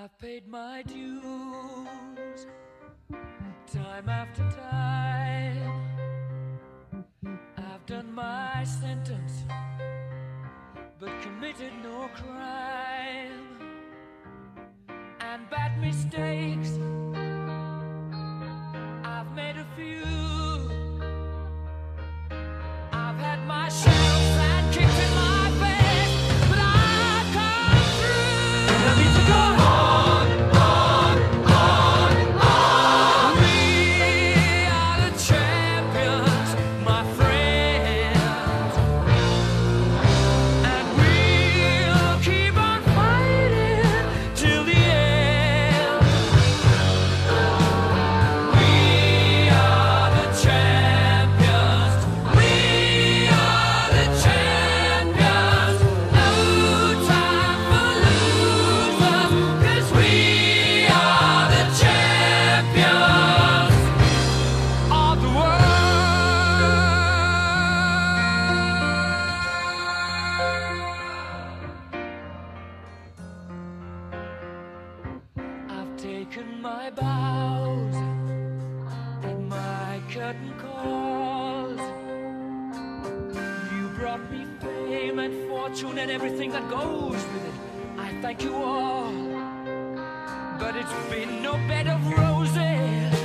I've paid my dues, time after time. I've done my sentence, but committed no crime. And bad mistakes, I've made a few. I've had my share of sand kicked in my face, but I've come through. I need to go on, on, on, on. We are the champions, my friends, and we'll keep on fighting till the end. We are the champions. We are the champions. No time for losers, 'cause we are the champions of the world. I've taken my bows and my curtain calls. You brought me fame and fortune and everything that goes with it. I thank you all, but it's been no bed of roses.